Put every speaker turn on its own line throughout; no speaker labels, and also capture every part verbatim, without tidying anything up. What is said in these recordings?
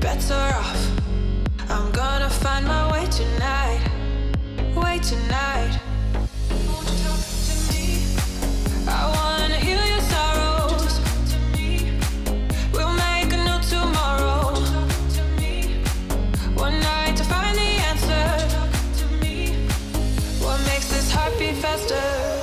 Bets are off. I'm gonna find my way tonight. Way tonight. Won't you talk to me? I wanna heal your sorrows. To me. We'll make a new tomorrow. To me. One night to find the answer. To me. What makes this heart beat faster?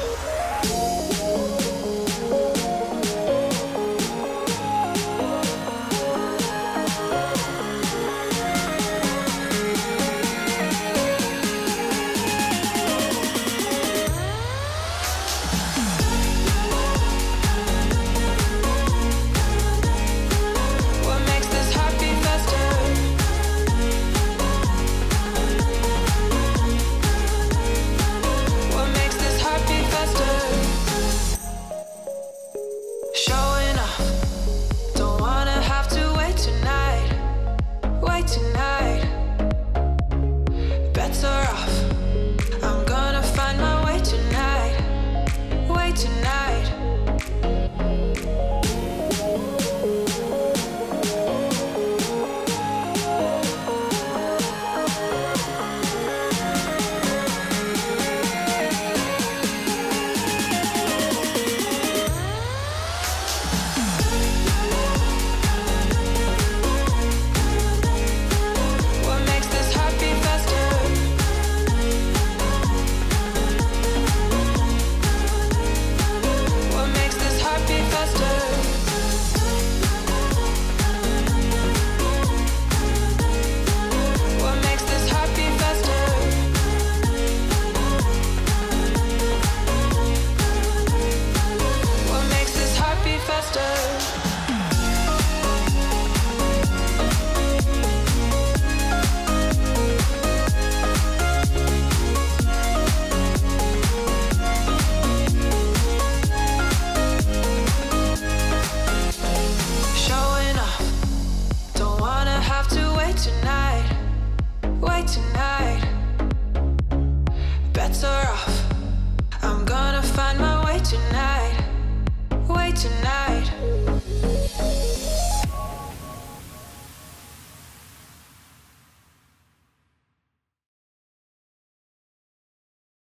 Tonight, bets are off. I'm gonna find my way tonight. Way tonight. Tonight, wait tonight. Bets are off. I'm gonna find my way tonight. Wait tonight.